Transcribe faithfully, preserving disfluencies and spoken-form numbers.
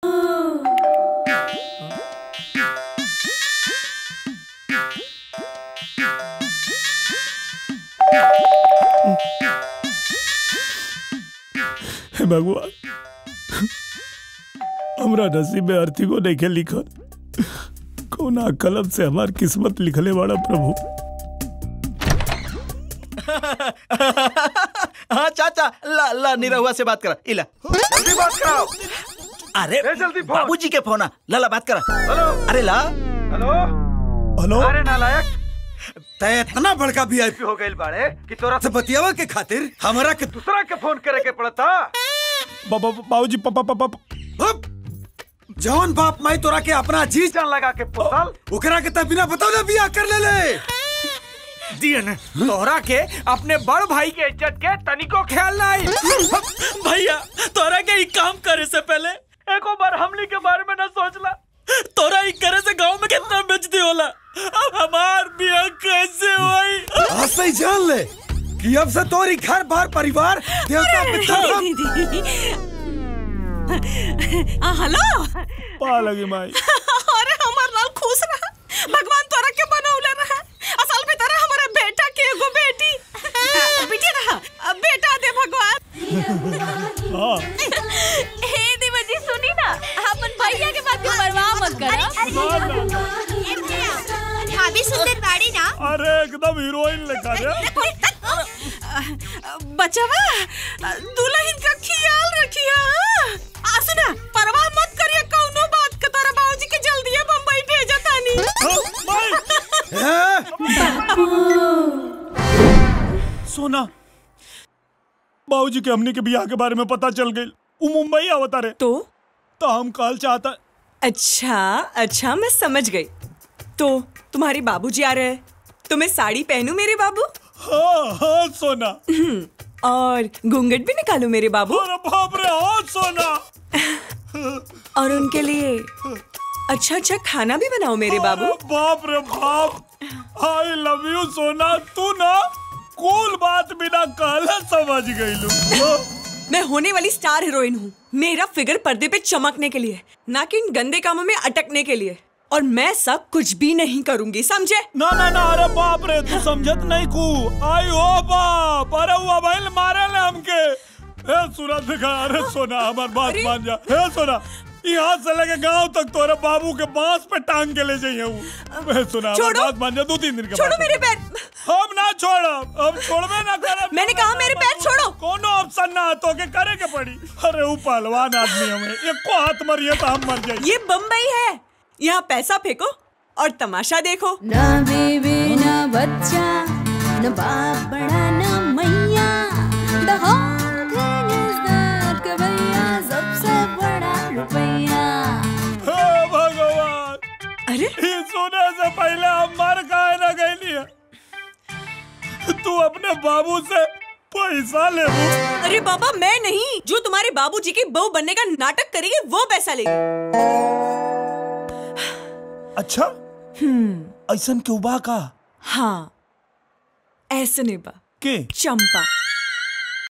हे भगवान, हमरा नसीब में अर्थी को नहीं लिखल, कोना कलम से हमार किस्मत लिखले वाला प्रभु। हाँ चाचा, ला ला निरहुआ से बात करा। इला जल्दी बात कराओ। अरे जल्दी फोन। बाबूजी के फोन। ला ला बात करा। हेलो। अरे ला। Hello hello. अरे नालायक, तय इतना बड़का वीआईपी हो गइल बाड़े कि तोरा से बतियावा के खातिर हमरा के दूसरा के फोन करे के पड़ता। बाबा बाबूजी पापा पापा जौन बाप माई तोरा के अपना जी जान लगा के पोसल ओकरा के बिना बताओ बियाह कर ले ले दिए ने तोरा के अपने बड़ भाई के इज्जत के तनिको ख्याल नहीं। भैया तोरा के एक काम करे से पहले एको बार हमली के बारे में न सोचला। तोरा एक करे से गांव में कितना बेइज्जती होला। अब हमार बियाह कैसे होई? आज से ही जान ले कि अब से तोरी घर बार परिवार देवता पिता हेलो पा लगी माई। अरे हमार लाल खुश रहा, भगवान तोरा के बनौले रहा। असल में तरह हमारा बेटा के एगो बेटी बेटी रहा, बेटा दे भगवान। हाँ हे देवा जी सुनी ना, अपन भैया के बात की परवाह मत करो। भाभी सुंदर बाड़ी ना। अरे एकदम हीरोइन लगा रे। बचवा दुल्हन का ख्याल रखिया। आ सुना, परवाह मत करिए कौनो बात का, तोरा बाबूजी के जल्दी बम्बई भेजा तानी। सोना, बाबूजी के हमने के बियाह के बारे में पता चल गई, वो मुंबई आवता रे। तो तो हम कल चाहता। अच्छा अच्छा मैं समझ गई। तो तुम्हारे बाबूजी आ रहे हैं, तो मैं साड़ी पहनूं मेरे बाबू? हाँ हाँ सोना। और घूंघट भी निकालूं मेरे बाबू? अरे बाप रे हाँ सोना। और उनके लिए अच्छा अच्छा खाना भी बनाओ मेरे बाबू? बाप रे बाप, आई लव यू सोना। तू ना कूल बात बिना कहले समझ गई लू। मैं होने वाली स्टार हीरोइन हूँ। मेरा फिगर पर्दे पे चमकने के लिए, ना कि इन गंदे कामों में अटकने के लिए। और मैं सब कुछ भी नहीं करूंगी, समझे? ना ना ना, अरे बाप रे तू समझत नहीं कू। आई हो बाप, अरे वो भाई मारे ले हमके। हे सूरज दिखा, अरे सोना हमार बात मान जा। हे सोना, यहाँ से लेके गांव तक तोरे बाबू के बांस पे टांग के ले जाइए हूँ। हे सोना हमार बात मान जा, दो तीन दिन के छोड़ो मेरे पैर। हम ना छोड़ब, हम छोड़बे ना करे। मैंने कहा मेरे पैर छोड़ो। कोनो ऑप्शन ना तो के करे के पड़ी। अरे वो पहलवान आदमी हमें एक को हाथ मरिए तो हम मर जाए। ये बम्बई है, यहाँ पैसा फेंको और तमाशा देखो। ना बेबी ना बच्चा, ना बाप बड़ा ना मैया, the whole thing is that कि भैया सबसे बड़ा रुपया। हे भगवान, अरे ये सोने से पहले हम मर काहे ना गईली है? तू अपने बाबू से पैसा ले। अरे बाबा मैं नहीं, जो तुम्हारे बाबूजी की बहू बनने का नाटक करेगी वो पैसा लेगी। अच्छा हम्म ऐसन क्यों बा का? हाँ ऐसने बा के चंपा।